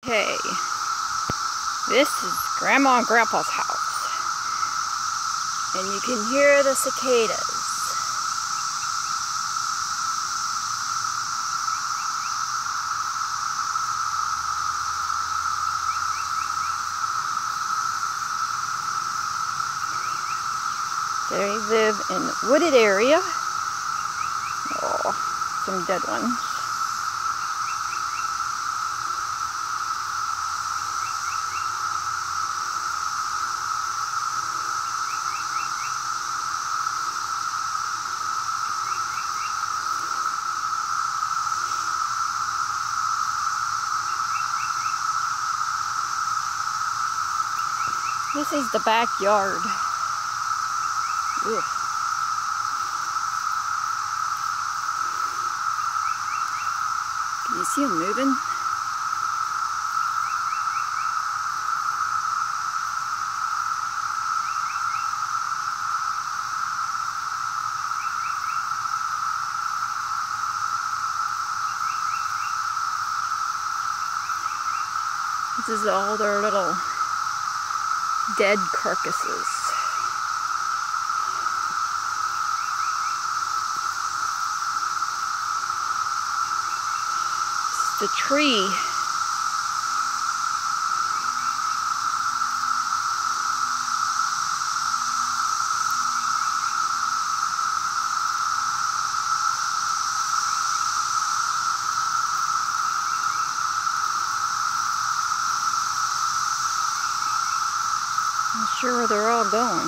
Okay, this is Grandma and Grandpa's house, and you can hear the cicadas. They live in a wooded area. Oh, some dead ones. This is the backyard. Ugh. Can you see them moving? This is all their little dead carcasses. This is the tree. I'm sure where they're all going.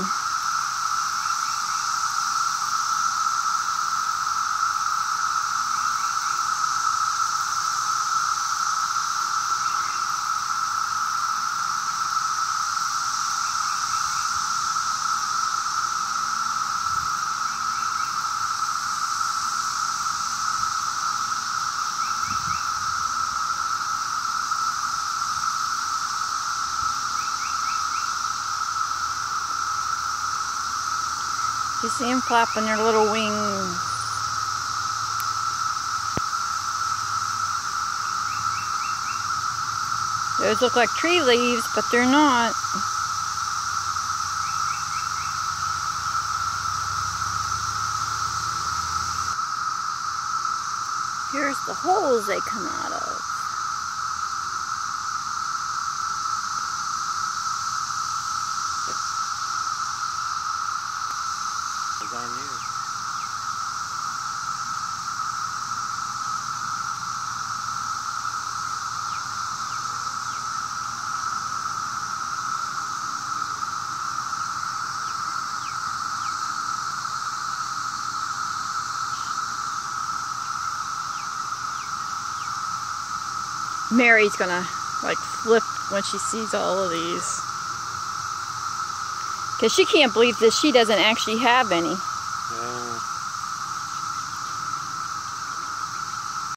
You see them flapping their little wings. Those look like tree leaves, but they're not. Here's the holes they come out of. It's on you. Mary's gonna like flip when she sees all of these. Because she can't believe that she doesn't actually have any.